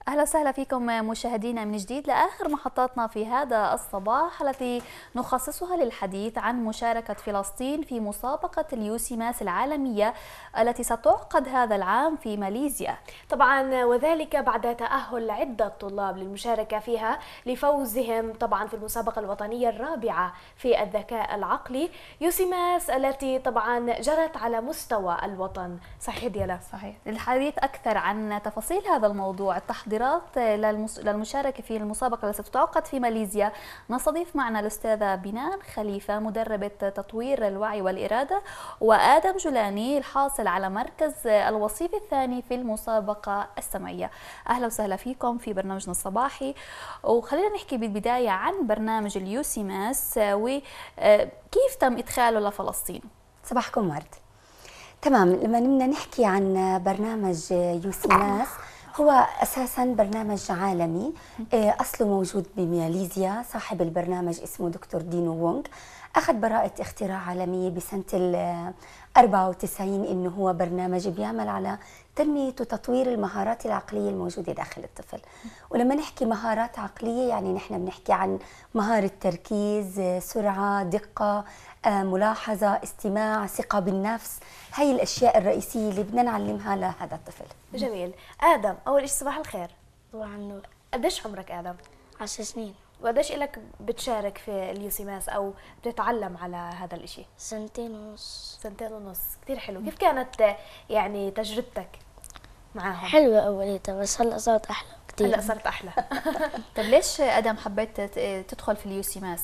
أهلا وسهلا فيكم مشاهدينا من جديد لآخر محطاتنا في هذا الصباح التي نخصصها للحديث عن مشاركة فلسطين في مسابقة اليوسيماس العالمية التي ستعقد هذا العام في ماليزيا. طبعا وذلك بعد تأهل عدة طلاب للمشاركة فيها لفوزهم طبعا في المسابقة الوطنية الرابعة في الذكاء العقلي يوسيماس التي طبعا جرت على مستوى الوطن. صحيح ديالا؟ صحيح. للحديث أكثر عن تفاصيل هذا الموضوع التحضيرات للمشاركة في المسابقة التي ستعقد في ماليزيا نستضيف معنا الأستاذة بنان خليفة مدربة تطوير الوعي والإرادة، وآدم جولاني الحاصل على مركز الوصيف الثاني في المسابقة السمعية. أهلا وسهلا فيكم في برنامجنا الصباحي، وخلينا نحكي بالبداية عن برنامج اليوسيماس وكيف تم إدخاله لفلسطين. صباحكم ورد. تمام، لما بدنا نحكي عن برنامج يوسيماس هو أساساً برنامج عالمي أصله موجود بماليزيا. صاحب البرنامج اسمه دكتور دينو وونغ، أخذ براءة اختراع عالمية بسنة 94 إنه هو برنامج بيعمل على تنمية وتطوير المهارات العقلية الموجودة داخل الطفل. ولما نحكي مهارات عقلية يعني نحن بنحكي عن مهارة تركيز، سرعة، دقة، ملاحظة، استماع، ثقة بالنفس. هاي الأشياء الرئيسية اللي بدنا نعلمها لهذا الطفل. جميل. آدم، أول شيء صباح الخير. صباح النور. قديش عمرك آدم؟ 10 سنين. وقديش إلك بتشارك في اليوسيماس أو بتتعلم على هذا الإشي؟ 2.5 سنين. 2.5 سنين، كثير حلو. كيف كانت يعني تجربتك معاهم؟ حلوة أوليتها بس هلا صارت أحلى كثير. هلا صارت أحلى. طيب ليش آدم حبيت تدخل في اليوسيماس؟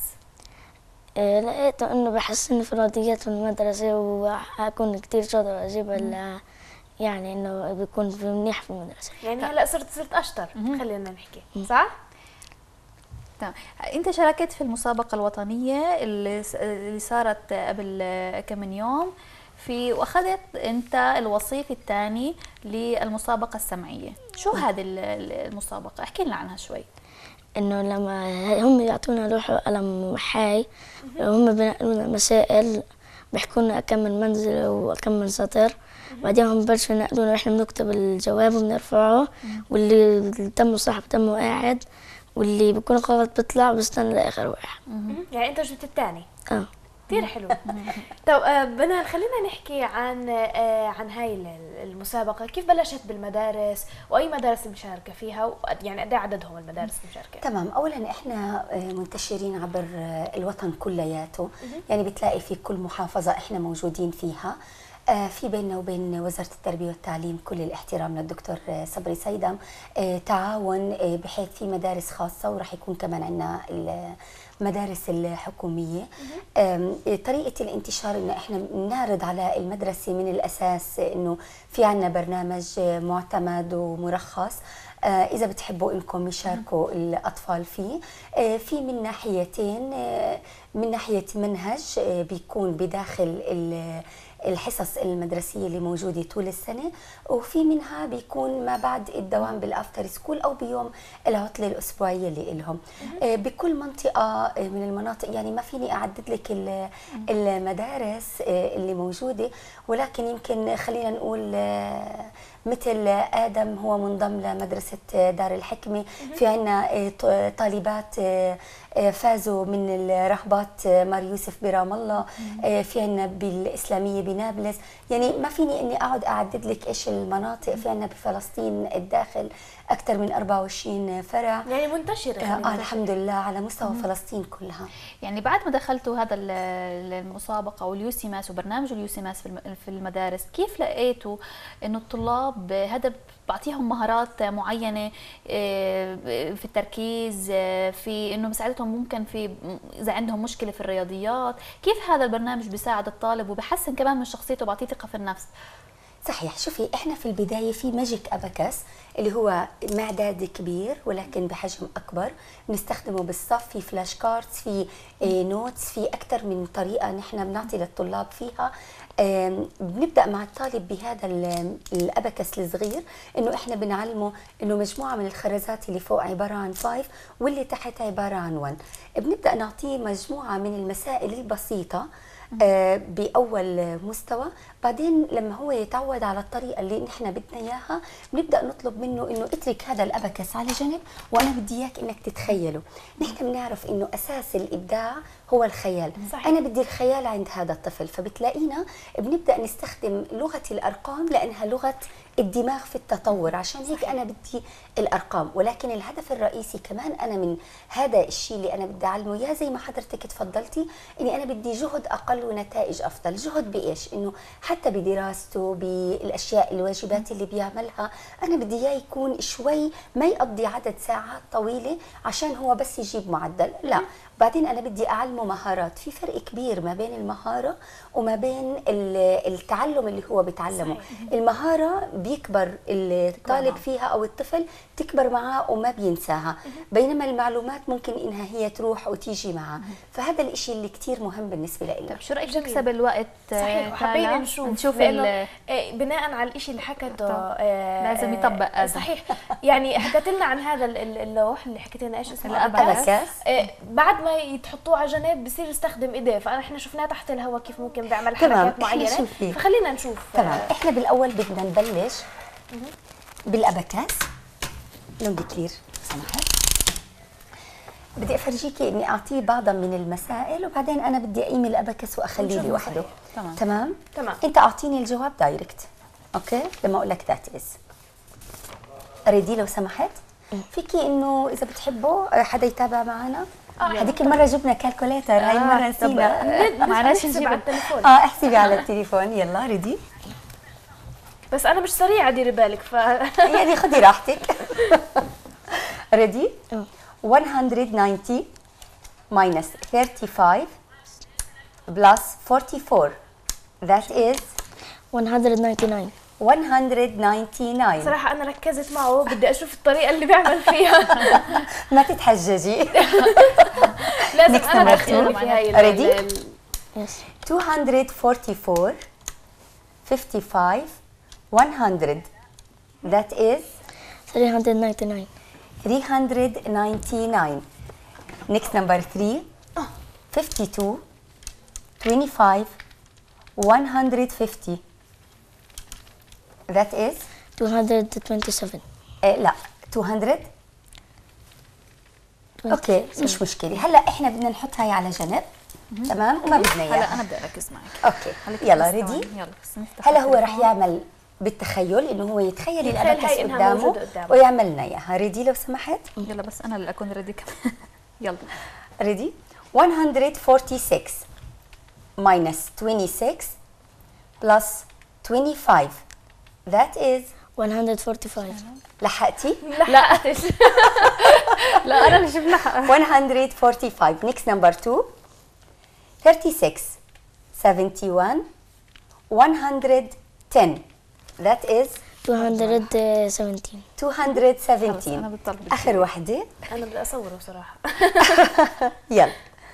لقيت إنه بحسن في الرياضيات في المدرسة وحكون كثير شاطر أجيبها يعني إنه بيكون في منيح في المدرسة. يعني هلا صرت أشطر، خلينا نحكي صح؟ تمام. انت شاركت في المسابقة الوطنية اللي صارت قبل كم من يوم واخذت انت الوصيف الثاني للمسابقة السمعية. شو هذه المسابقة؟ احكي لنا عنها شوي. إنه لما هم يعطونا لوحة وقلم حي وهم بينقلوا لنا مسائل، بيحكوا لنا أكمل منزل وأكمل سطر، بعدين هم ببلشوا ينقلونا وإحنا بنكتب الجواب وبنرفعه، واللي تمه صح تمه قاعد، واللي بيكون غلط بيطلع وبستنى لآخر واحد. يعني أنت جبت الثاني. كثير حلو. طب بنال، خلينا نحكي عن هاي المسابقة. كيف بلشت بالمدارس وأي مدارس المشاركة فيها يعني قد عددهم المدارس المشاركة؟ تمام، أولا إحنا منتشرين عبر الوطن كلياته، يعني بتلاقي في كل محافظة إحنا موجودين فيها. في بيننا وبين وزارة التربية والتعليم كل الاحترام للدكتور صبري سيدم، تعاون بحيث في مدارس خاصة ورح يكون كمان عندنا المدارس الحكومية. طريقة الانتشار إنه إحنا بنعرض على المدرسة من الأساس إنه في عنا برنامج معتمد ومرخص، إذا بتحبوا إنكم يشاركوا الأطفال فيه. في من ناحيتين، من ناحية منهج بيكون بداخل الحصص المدرسية اللي موجودة طول السنة، وفي منها بيكون ما بعد الدوام بالأفتر سكول أو بيوم العطلة الأسبوعية اللي إلهم. بكل منطقة من المناطق، يعني ما فيني أعدد لك المدارس اللي موجودة، ولكن يمكن خلينا نقول مثل آدم هو منضم لمدرسة دار الحكمة. في عنا طالبات فازوا من الرهبات مار يوسف برام الله. في عنا بالإسلامية بنابلس. يعني ما فيني إني أقعد أعدد لك إيش المناطق. في عنا بفلسطين الداخل أكثر من 24 فرع، يعني منتشرة. الحمد لله على مستوى فلسطين كلها. يعني بعد ما دخلتوا هذا المسابقة واليوسيماس وبرنامج اليوسيماس في المدارس، كيف لقيتوا إنه الطلاب هذا بعطيهم مهارات معينة في التركيز، في إنه مساعدتهم ممكن في إذا عندهم مشكلة في الرياضيات؟ كيف هذا البرنامج بيساعد الطالب وبحسن كمان من شخصيته وبعطيه ثقة في النفس؟ صحيح. شوفي، احنا في البدايه في ماجيك اباكس اللي هو معداد كبير ولكن بحجم اكبر، بنستخدمه بالصف. في فلاش كاردز، في نوتس، في اكثر من طريقه نحن بنعطي للطلاب فيها. بنبدا مع الطالب بهذا الاباكس الصغير، انه احنا بنعلمه انه مجموعه من الخرزات اللي فوق عباره عن 5 واللي تحت عباره عن 1. بنبدا نعطيه مجموعه من المسائل البسيطه باول مستوى. بعدين لما هو يتعود على الطريقه اللي نحن بدنا اياها بنبدا نطلب منه انه اترك هذا الابكس على جنب وانا بدي اياك انك تتخيله. نحن بنعرف انه اساس الابداع هو الخيال. صحيح. انا بدي الخيال عند هذا الطفل، فبتلاقينا بنبدا نستخدم لغه الارقام لانها لغه الدماغ في التطور. عشان هيك انا بدي الارقام، ولكن الهدف الرئيسي كمان انا من هذا الشيء اللي انا بدي اعلمه اياه زي ما حضرتك تفضلتي، اني انا بدي جهد اقل ونتائج افضل. جهد بايش؟ انه حتى بدراسته، بالاشياء الواجبات اللي بيعملها، انا بدي اياه يكون شوي ما يقضي عدد ساعات طويله عشان هو بس يجيب معدل، لا. بعدين انا بدي اعلمه مهارات. في فرق كبير ما بين المهاره وما بين التعلم اللي هو بيتعلمه. المهاره بيكبر الطالب فيها او الطفل، تكبر معاه وما بينساها، بينما المعلومات ممكن انها هي تروح وتيجي معاه. فهذا الاشي اللي كتير مهم بالنسبه لنا. طيب شو رايك نكسب الوقت؟ صحيح، وحبينا نشوف لأنه بناء على الشيء اللي حكته لازم يطبق آدم. صحيح. يعني حكت لنا عن هذا اللوح اللي حكيت لنا ايش اسمه، الأبكس. بعد ما يتحطوه على جنب بصير يستخدم ايديه، فاحنا شفناه تحت الهواء كيف ممكن بيعمل حركات معينه، فخلينا نشوف. تمام. احنا بالاول بدنا نبلش بالابكاس. لون كثير سمحت. بدي افرجيكي اني اعطيه بعضا من المسائل وبعدين انا بدي اقيم الابكس واخليه لوحده. تمام. انت اعطيني الجواب دايركت، اوكي؟ لما اقول لك ذات از ريدي لو سمحت. فيكي انه اذا بتحبوا حدا يتابع معنا. هذيك المره جبنا كالكوليتر، هاي المره نسينا. معلش نجيب على التليفون. احسبي على التليفون. يلا ريدي. بس انا مش سريعه ديري بالك يعني خدي راحتك. ريدي. 190 minus 35 plus 44 that is 199. 199. صراحه انا ركزت معه، بدي اشوف الطريقه اللي بيعمل فيها. ما تتحججي. لازم انا ادخل في هاي ريدي. Yes. 244 55 100 that is 399. 399. next number 3 52 25 150 that is 227. لا 200. اوكي مش مشكله. هلا احنا بدنا نحط هاي على جنب. تمام. وما بدنا اياها. هلا انا بدي اركز معك. اوكي يلا ريدي. يلا بس نفتح. هلا هو رح يعمل بالتخيل انه هو يتخيل الابكس قدامه ويعمل لنا اياها. ريدي لو سمحت. يلا بس انا اللي اكون ريدي كمان. يلا ريدي. 146 minus 26 plus 25 that is 145. لحقتي؟ لا لا انا اللي شفت لحق. 145. next number 2 36 71 110 that is 217. 217. أنا بطلب آخر وحدة. انا بدي اصوره صراحه. يلا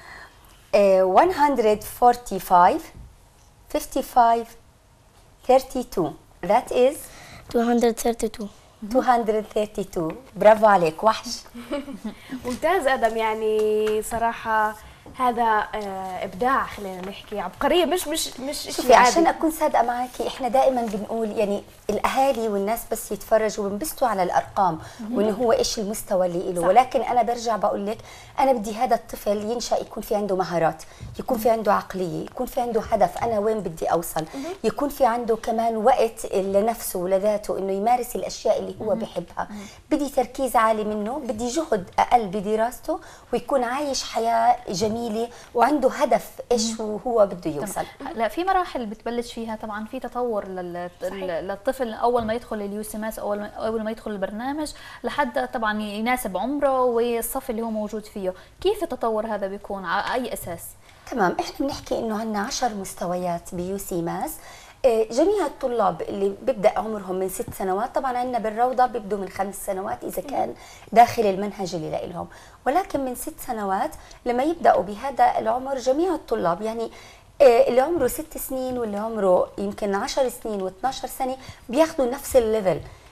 145 55 32 that is 232. 232. برافو عليك وحش. ممتاز ادم، يعني صراحه هذا ابداع، خلينا نحكي عبقريه، مش شوفي شيء عادي. عشان اكون صادقه معك، احنا دائما بنقول يعني الاهالي والناس بس يتفرجوا وبنبسطوا على الارقام وانه هو ايش المستوى اللي له، ولكن انا برجع بقول لك انا بدي هذا الطفل ينشا يكون في عنده مهارات، يكون في عنده عقليه، يكون في عنده هدف انا وين بدي اوصل، يكون في عنده كمان وقت لنفسه ولذاته انه يمارس الاشياء اللي هو بحبها. بدي تركيز عالي منه، بدي جهد اقل بدراسته، ويكون عايش حياه جميله وعنده هدف ايش هو بده يوصل. لا في مراحل بتبلش فيها طبعا، في تطور للطفل اول ما يدخل اليوسماس، اول ما يدخل البرنامج لحد طبعا يناسب عمره والصف اللي هو موجود فيه. كيف التطور هذا بيكون على اي اساس؟ تمام. احنا بنحكي انه عندنا 10 مستويات بيوسيماس. جميع الطلاب اللي بيبدا عمرهم من 6 سنوات، طبعا عندنا بالروضه بيبدوا من 5 سنوات اذا كان داخل المنهج اللي لهم، ولكن من 6 سنوات لما يبداوا بهذا العمر جميع الطلاب، يعني اللي عمره 6 سنين واللي عمره يمكن 10 سنين و12 سنه بياخذوا نفس الليفل.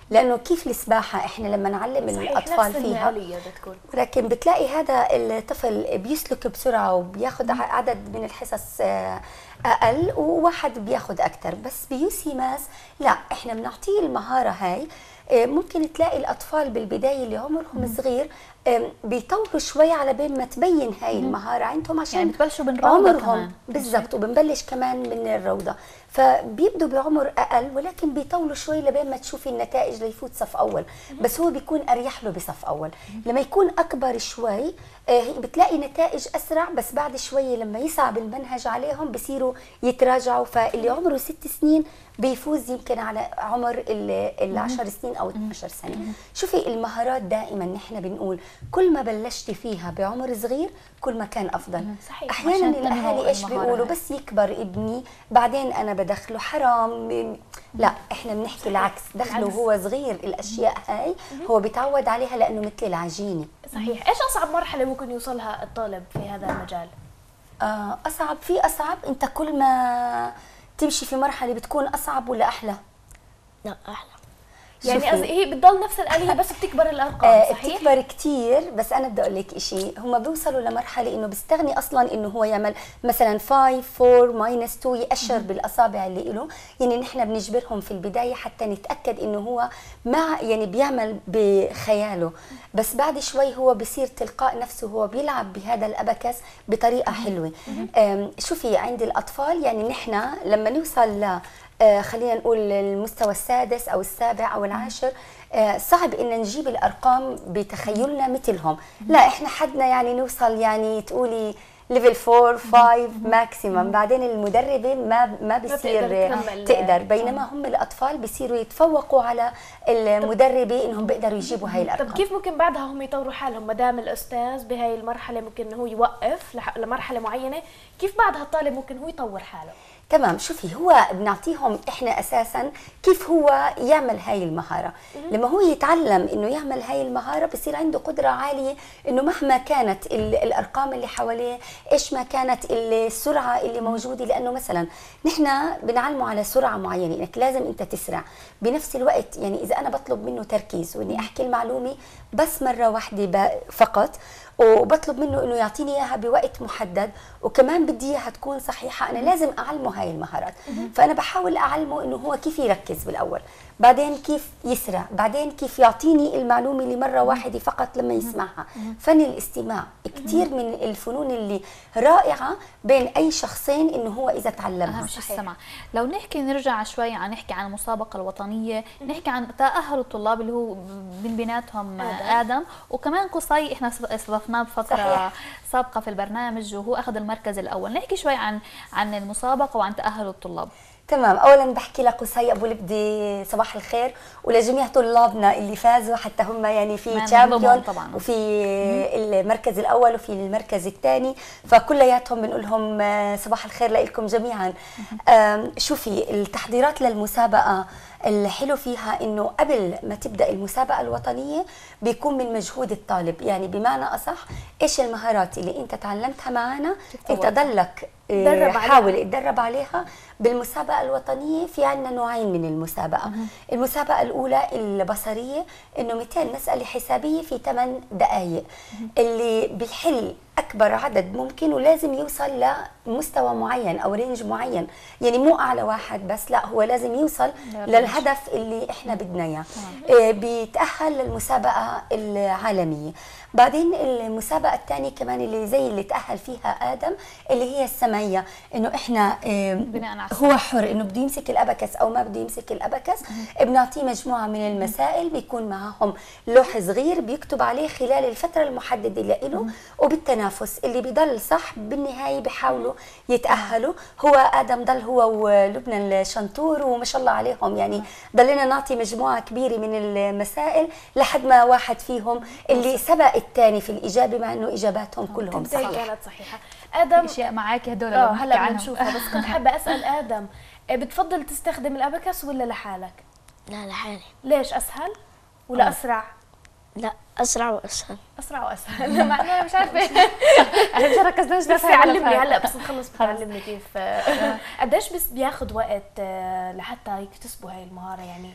لانه كيف السباحه احنا لما نعلم الاطفال فيها بتكون. ولكن بتلاقي هذا الطفل بيسلك بسرعه وبياخذ عدد من الحصص اقل، وواحد بياخذ اكثر. بس بيوسي ماس لا، احنا بنعطيه المهاره هاي. ممكن تلاقي الاطفال بالبدايه اللي عمرهم صغير بيطولوا شوي على بين ما تبين هاي المهاره عندهم، عشان يعني بتبلشوا بالروضه كمان. بالضبط، وبنبلش كمان من الروضه، فبيبدوا بعمر اقل ولكن بيطولوا شوي لبين ما تشوفي النتائج ليفوت صف اول. بس هو بيكون اريح له بصف اول. لما يكون اكبر شوي بتلاقي نتائج اسرع، بس بعد شوي لما يصعب المنهج عليهم بصيروا يتراجعوا. فاللي عمره 6 سنين بيفوز يمكن على عمر ال10 سنين او 12 سنه. شوفي المهارات دائما نحن بنقول كل ما بلشتي فيها بعمر صغير كل ما كان افضل. صحيح. احيانا الاهالي ايش بيقولوا؟ بس يكبر ابني بعدين انا بدخله، حرام. لا، احنا بنحكي العكس، دخله وهو صغير الاشياء هاي هو بيتعود عليها لانه مثل العجينه. صحيح. ايش اصعب مرحله ممكن يوصلها الطالب في هذا المجال؟ اصعب انت كل ما تمشي في مرحله بتكون اصعب ولا احلى؟ لا احلى. يعني هي بتضل نفس الآلية بس بتكبر الأرقام. صحيح؟ بتكبر كتير. بس أنا بدي أقول لك شيء، هم بيوصلوا لمرحلة إنه بيستغني أصلاً إنه هو يعمل مثلاً 5 4 -2 يأشر بالأصابع اللي له. يعني نحن بنجبرهم في البداية حتى نتأكد إنه هو يعني بيعمل بخياله، بس بعد شوي هو بصير تلقاء نفسه هو بيلعب بهذا الأباكس بطريقة حلوة. شوفي عند الأطفال يعني نحن لما نوصل خلينا نقول المستوى السادس أو السابع أو العاشر صعب إن نجيب الأرقام بتخيلنا مثلهم. لا، إحنا حدنا يعني نوصل يعني تقولي ليفل 4 5 ماكسيمم. بعدين المدربة ما بيصير تقدر، بينما هم الأطفال بيصيروا يتفوقوا على المدربة إنهم بيقدروا يجيبوا هاي الأرقام. طب كيف ممكن بعدها هم يطوروا حالهم ما دام الأستاذ بهاي المرحلة ممكن إنه هو يوقف لمرحلة معينة؟ كيف بعدها الطالب ممكن هو يطور حاله؟ تمام. شوفي هو بنعطيهم احنا اساسا كيف هو يعمل هاي المهاره. لما هو يتعلم انه يعمل هاي المهاره بصير عنده قدره عاليه انه مهما كانت الارقام اللي حواليه، ايش ما كانت السرعه اللي موجوده، لانه مثلا نحن بنعلمه على سرعه معينه، انك لازم انت تسرع. بنفس الوقت يعني اذا انا بطلب منه تركيز واني احكي المعلومه بس مره واحده فقط، وبطلب منه انه يعطيني اياها بوقت محدد، وكمان بدي اياها تكون صحيحه، انا لازم اعلمه هاي المهارات. فانا بحاول اعلمه انه هو كيف يركز بالاول، بعدين كيف يسرع، بعدين كيف يعطيني المعلومه لمره واحده فقط لما يسمعها. فن الاستماع كثير من الفنون اللي رائعه بين اي شخصين انه هو اذا تعلمها. اهم شيء السمع. لو نرجع شوي نحكي عن المسابقه الوطنيه، نحكي عن تاهل الطلاب اللي هو من بيناتهم ادم وكمان قصي، احنا استضفناه بفتره سابقه في البرنامج وهو اخذ المركز الاول. نحكي شوي عن المسابقه وعن تاهل الطلاب. تمام. اولا بحكي لقصي ابو لبدي صباح الخير، ولجميع طلابنا اللي فازوا، حتى هم يعني في تشامبيون وفي المركز الاول وفي المركز الثاني، فكلياتهم بنقول لهم صباح الخير لكم جميعا. شوفي التحضيرات للمسابقه الحلو فيها انه قبل ما تبدا المسابقه الوطنيه بيكون من مجهود الطالب، يعني بمعنى اصح ايش المهارات اللي انت تعلمتها معنا انت ضلك حاول اتدرب عليها بالمسابقه الوطنيه. في عندنا نوعين من المسابقه. المسابقه الاولى البصريه، انه 200 مساله حسابيه في 8 دقائق، اللي بيحل اكبر عدد ممكن ولازم يوصل لمستوى معين او رينج معين، يعني مو اعلى واحد بس، لا هو لازم يوصل للهدف اللي احنا بدنا اياه. بيتاهل للمسابقه العالميه. بعدين المسابقه الثانيه كمان اللي زي اللي تاهل فيها ادم اللي هي السمعيه، انه احنا هو حر انه بده يمسك الابكس او ما بده يمسك الابكس. بنعطيه مجموعه من المسائل، بيكون معهم لوح صغير بيكتب عليه خلال الفتره المحدده له، وبالتنافس اللي بيضل صح بالنهايه بيحاولوا يتاهلوا. هو ادم ضل هو ولبنى الشنطور وما شاء الله عليهم، يعني ضلينا نعطي مجموعه كبيره من المسائل لحد ما واحد فيهم اللي سبق الثاني في الاجابه، مع انه اجاباتهم كلهم صحيحه كانت صحيحه. ادم اشياء معك هدول هلا بنشوفها، بس كنت حابه اسال ادم، بتفضل تستخدم الابكس ولا لحالك؟ لا لحالي. ليش؟ اسهل ولا اسرع؟ لا اسرع واسهل. اسرع واسهل. معناها مش عارفه احنا مش ركزناش بس علمني هلا، بس نخلص بتعلمني كيف. قديش بس بياخذ وقت لحتى يكتسبوا هاي المهاره؟ يعني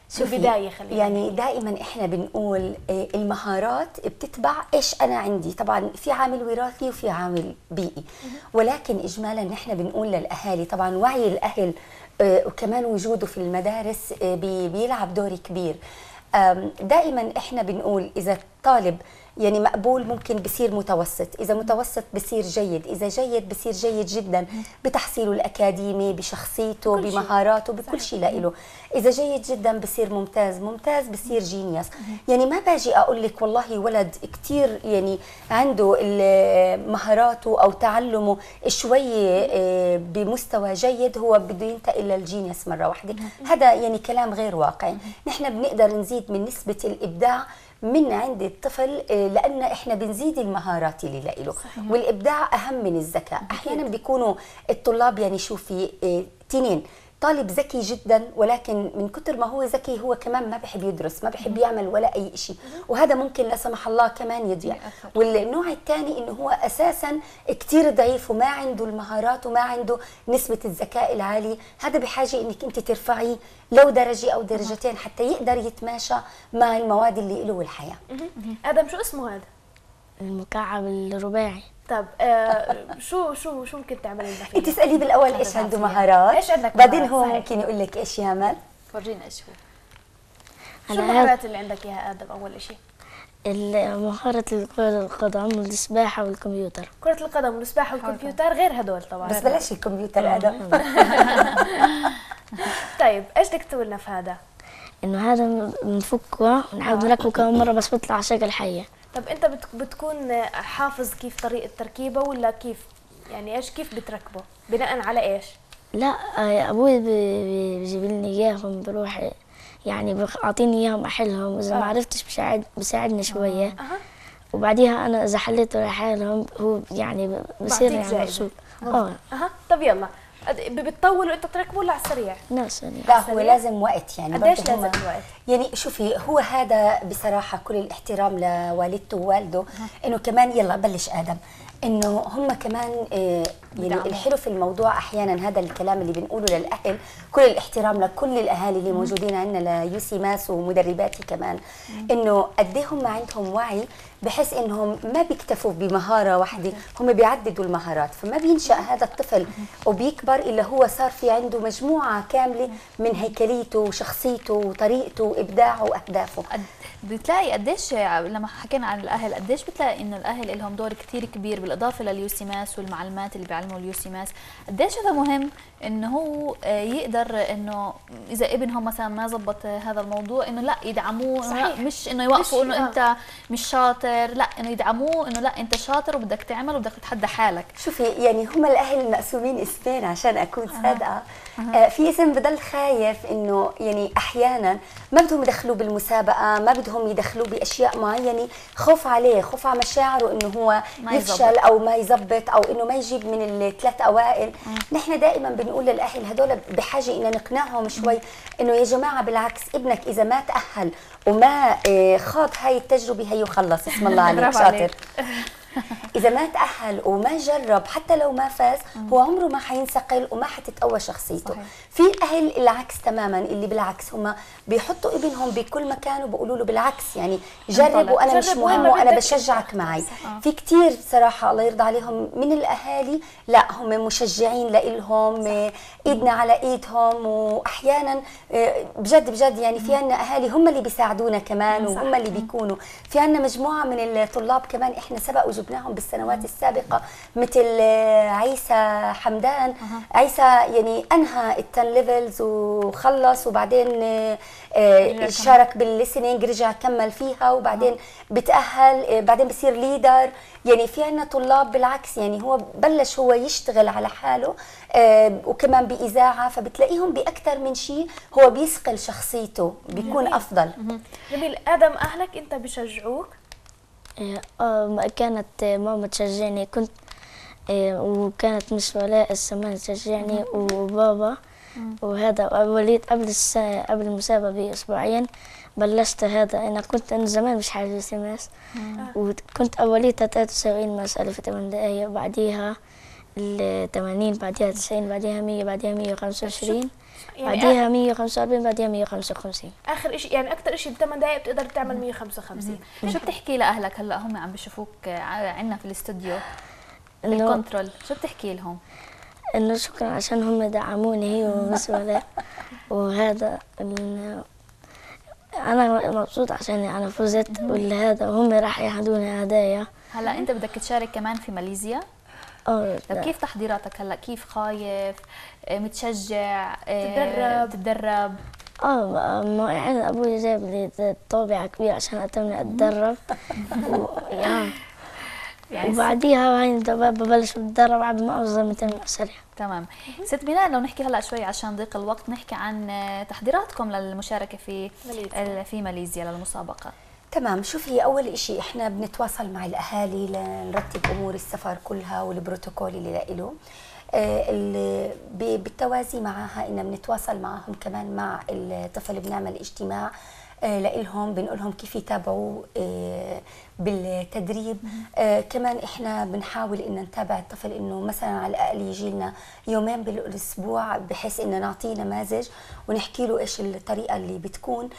شوفي، البداية خلينا يعني دائما احنا بنقول المهارات بتتبع ايش انا عندي. طبعا في عامل وراثي وفي عامل بيئي، ولكن اجمالا نحن بنقول للاهالي، طبعا وعي الاهل وكمان وجوده في المدارس بيلعب دور كبير. دائما احنا بنقول اذا الطالب يعني مقبول ممكن بصير متوسط، إذا متوسط بصير جيد، إذا جيد بصير جيد جدا بتحصيله الأكاديمي، بشخصيته، بمهاراته، بكل شيء لإله. إذا جيد جدا بصير ممتاز، ممتاز بصير جينيوس. يعني ما باجي أقول لك والله ولد كتير يعني عنده مهاراته أو تعلمه شوي بمستوى جيد هو بده ينتقل للجينيوس مرة واحدة. هذا يعني كلام غير واقعي. نحن بنقدر نزيد من نسبة الإبداع من عند الطفل، لأن إحنا بنزيد المهارات اللي له، والإبداع أهم من الذكاء. أحيانا بيكونوا الطلاب يعني شوفي تنين، طالب ذكي جدا ولكن من كتر ما هو ذكي هو كمان ما بحب يدرس، ما بحب يعمل ولا أي شيء، وهذا ممكن لا سمح الله كمان يضيع. والنوع الثاني إنه هو أساسا كتير ضعيف وما عنده المهارات وما عنده نسبة الذكاء العالي، هذا بحاجة إنك أنت ترفعيه لو درجة أو درجتين حتى يقدر يتماشى مع المواد اللي له والحياة. آدم شو اسمه هذا؟ المكعب الرباعي. طب شو ممكن تعمل فيه؟ انت تساليه بالاول ايش عنده مهارات، ايش عندك بعدين هو ممكن يقول لك ايش يعمل. فرجينا ايش هو. شو المهارات اللي عندك اياها ادم؟ اول شيء مهارة كرة القدم والسباحة والكمبيوتر. كرة القدم والسباحة والكمبيوتر غير هدول طبعا، بس بلاش الكمبيوتر ادم. طيب ايش بدك تقول لنا في هذا؟ انه هذا بنفكه ونحاول نركبه كم مرة بس بيطلع على شكل حية. طب انت بتكون حافظ كيف طريقة تركيبه ولا كيف؟ يعني ايش كيف بتركبه؟ بناء على ايش؟ لا ابوي بيجيب لي اياهم، بروح يعني بيعطيني اياهم احلهم، واذا ما عرفتش بساعدني شوية. وبعديها انا اذا حليته لحالهم هو يعني بصير يعني مبسوط. طب يلا بتطول وانت تركبه ولا على السريع؟ لا هو لازم وقت يعني. قديش لازم وقت؟ يعني شوفي هو هذا بصراحه كل الاحترام لوالدته ووالده، انه كمان يلا بلش ادم، انه هم كمان يعني الحلو في الموضوع احيانا هذا الكلام اللي بنقوله للاهل، كل الاحترام لكل الاهالي اللي موجودين عندنا ليوسي ماس ومدرباتي كمان، انه قد ايه هم عندهم وعي بحيث انهم ما بيكتفوا بمهاره واحده، هم بيعددوا المهارات، فما بينشا هذا الطفل وبيكبر الا هو صار في عنده مجموعه كامله من هيكليته وشخصيته وطريقته وابداعه واهدافه. بتلاقي قديش لما حكينا عن الاهل قديش بتلاقي انه الاهل لهم دور كثير كبير بالاضافه لليوسي ماس والمعلمات اللي بيعلموا اليوسي ماس، قديش هذا مهم انه هو يقدر انه اذا ابنهم مثلا ما زبط هذا الموضوع انه لا يدعموه، لا مش انه يوقفوا انه انت مش شاطر، لا انه يدعموه انه لا انت شاطر وبدك تعمل وبدك تتحدى حالك. شوفي يعني هم الاهل مقسومين اسمين عشان اكون صادقه. في اسم بضل خايف انه يعني احيانا ما بدهم يدخلوه بالمسابقه، ما بدهم يدخلوه باشياء معينه، خوف عليه، خوف على مشاعره انه هو يفشل او ما يزبط او انه ما يجيب من الثلاث اوائل. نحن دائما بنقول للاهل هدول بحاجه ان نقنعهم شوي انه يا جماعه بالعكس، ابنك اذا ما تاهل وما خاض هاي التجربه هي وخلص، اسم الله عليك شاطر. إذا ما تأهل وما جرب حتى لو ما فاز هو عمره ما حينسقل وما حتتقوى شخصيته. صحيح. في أهل العكس تماما، اللي بالعكس هم بيحطوا ابنهم بكل مكان وبيقولوا له بالعكس يعني جرب وأنا مش مهم وأنا بشجعك معي. في كتير صراحة الله يرضى عليهم من الأهالي لا هم مشجعين لإلهم، إيدنا على إيدهم، وأحيانا بجد بجد يعني في عنا أهالي هم اللي بيساعدونا كمان وهم اللي بيكونوا. في عنا مجموعة من الطلاب كمان إحنا سبق وجبناهم بالسنوات السابقة مثل عيسى حمدان. عيسى يعني أنهى ال10 ليفلز وخلص وبعدين شارك بالليسنينج، رجع كمل فيها وبعدين بتأهل، بعدين بصير ليدر. يعني في عنا طلاب بالعكس يعني هو بلش هو يشتغل على حاله وكمان بإذاعة، فبتلاقيهم بأكثر من شيء هو بيسقل شخصيته بيكون أفضل. جميل. آدم أهلك أنت بشجعوك؟ كانت ماما تشجعني، كنت وكانت مس ولاء السمان تشجعني وبابا. وهذا وليت قبل المسابقة بأسبوعين بلشت هذا. أنا كنت زمان مش حاجة سماس، وكنت أوليتها 73 مسألة في 8 دقايق، بعديها 80، بعديها 90، بعديها 100، بعديها 125. يعني بعديها 145 بعديها 155. اخر شيء يعني اكثر شيء ب8 دقائق بتقدر تعمل 155. شو بتحكي لاهلك هلا هم عم بيشوفوك عندنا في الاستوديو انه بالكنترول، شو بتحكي لهم؟ انه شكرا عشان هم دعموني هي ومسؤولة وهذا انا مبسوط عشان انا فزت وهذا وهم راح يهدوني هدايا. هلا انت بدك تشارك كمان في ماليزيا. طيب كيف تحضيراتك هلا؟ كيف خايف؟ متشجع؟ تتدرب؟ يعني ابوي جاب لي طابعة كبيرة عشان اتمنى اتدرب يعني وبعديها هاي ببلش اتدرب بعد ما اوصل 200 سريع. تمام. ست بناء، لو نحكي هلا شوي عشان ضيق الوقت نحكي عن تحضيراتكم للمشاركة في ماليزيا للمسابقة. تمام. شوفي، أول إشي إحنا بنتواصل مع الأهالي لنرتب أمور السفر كلها والبروتوكول اللي له. بالتوازي معها إن بنتواصل معهم كمان مع الطفل، بنعمل اجتماع لإلهم بنقولهم كيف يتابعوا بالتدريب. كمان احنا بنحاول ان نتابع الطفل، انه مثلا على الاقل يجي لنا يومين بالاسبوع بحيث ان نعطيه نماذج ونحكي له ايش الطريقه اللي بتكون.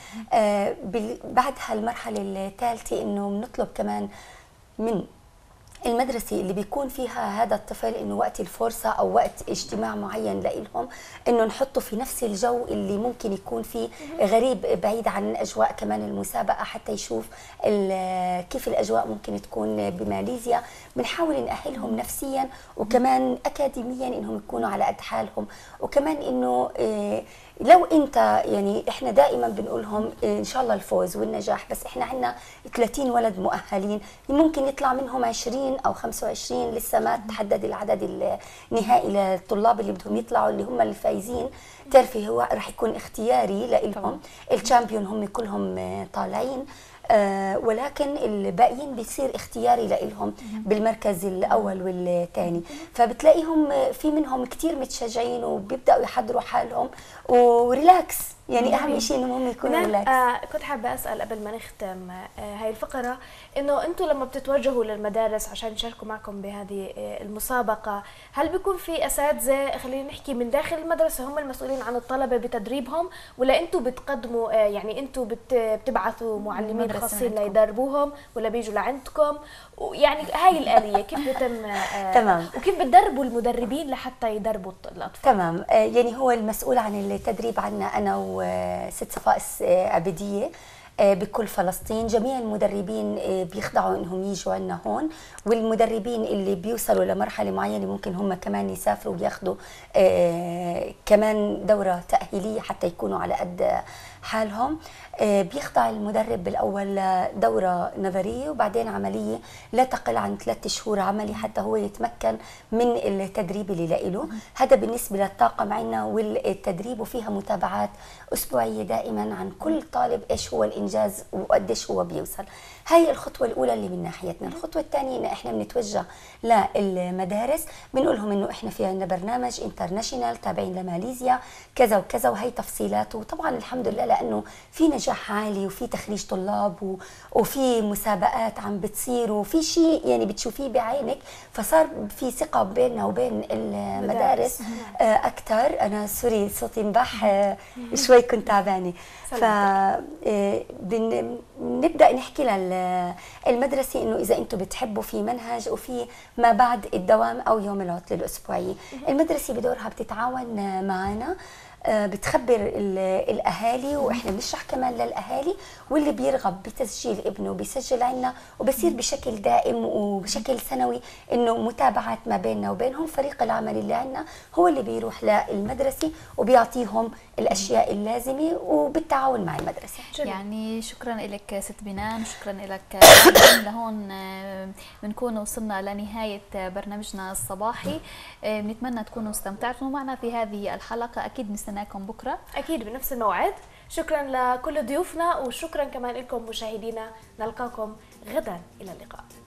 بعد هالمرحله الثالثه انه بنطلب كمان من المدرسة اللي بيكون فيها هذا الطفل انه وقت الفرصة او وقت اجتماع معين لإلهم انه نحطه في نفس الجو اللي ممكن يكون فيه غريب بعيد عن اجواء كمان المسابقة، حتى يشوف كيف الاجواء ممكن تكون بماليزيا. بنحاول نأهلهم نفسيا وكمان اكاديميا انهم يكونوا على قد حالهم. وكمان انه لو انت يعني احنا دائما بنقولهم ان شاء الله الفوز والنجاح، بس احنا عندنا 30 ولد مؤهلين، ممكن يطلع منهم 20 او 25، لسه ما تحدد العدد النهائي للطلاب اللي بدهم يطلعوا اللي هم الفايزين. تعرفي هو راح يكون اختياري لإلهم، الشامبيون هم كلهم طالعين، ولكن الباقيين بيصير اختياري لإلهم بالمركز الأول والثاني. فبتلاقيهم في منهم كتير متشجعين وبيبدأوا يحضروا حالهم وريلاكس. يعني أهم شيء إنهم هم يكونوا ريلاكس. كنت حابة أسأل قبل ما نختم هاي الفقرة، إنه أنتم لما بتتوجهوا للمدارس عشان يشاركوا معكم بهذه المسابقة، هل بيكون في أساتذة خلينا نحكي من داخل المدرسة هم المسؤولين عن الطلبة بتدريبهم، ولا أنتم بتقدموا يعني أنتم بتبعثوا معلمين خاصين ليدربوهم، ولا بيجوا لعندكم؟ يعني هاي الآلية كيف بتم؟ تمام. وكيف بتدربوا المدربين لحتى يدربوا الأطفال؟ تمام. يعني هو المسؤول عن التدريب عنا أنا وست صفاء عبدية بكل فلسطين. جميع المدربين بيخضعوا انهم يجوا عندنا هون، والمدربين اللي بيوصلوا لمرحله معينه ممكن هم كمان يسافروا وياخذوا كمان دوره تاهيليه حتى يكونوا على قد حالهم. بيخضع المدرب بالاول لدوره نظريه وبعدين عمليه لا تقل عن 3 شهور عملي حتى هو يتمكن من التدريب اللي له. هذا بالنسبه للطاقم عندنا والتدريب، وفيها متابعات اسبوعيه دائما عن كل طالب ايش هو الانجاز وقديش هو بيوصل. هاي الخطوه الاولى اللي من ناحيتنا. الخطوه الثانيه ان احنا بنتوجه للمدارس، بنقول لهم انه احنا في عندنا برنامج انترناشونال تابعين لماليزيا كذا وكذا وهي تفصيلاته. وطبعا الحمد لله لانه في نجاح عالي وفي تخريج طلاب وفي مسابقات عم بتصير وفي شيء يعني بتشوفيه بعينك، فصار في ثقه بيننا وبين المدارس اكثر. انا سوري صوتي انبح شوي كنت تعبانه. نبدا نحكي للمدرسه انه اذا انتم بتحبوا في منهج وفي ما بعد الدوام او يوم العطله الاسبوعيه، المدرسه بدورها بتتعاون معنا، بتخبر الاهالي واحنا بنشرح كمان للاهالي، واللي بيرغب بتسجيل ابنه بيسجل عنا وبصير بشكل دائم وبشكل سنوي انه متابعات ما بيننا وبينهم. فريق العمل اللي عنا هو اللي بيروح للمدرسه وبيعطيهم الاشياء اللازمه وبالتعاون مع المدرسه. يعني شكرا لك ست بنان، شكرا لك. لهون بنكون وصلنا لنهايه برنامجنا الصباحي. بنتمنى تكونوا استمتعتوا معنا في هذه الحلقه. اكيد نستناكم بكره اكيد بنفس الموعد. شكرا لكل ضيوفنا وشكرا كمان لكم مشاهدينا. نلقاكم غدا، الى اللقاء.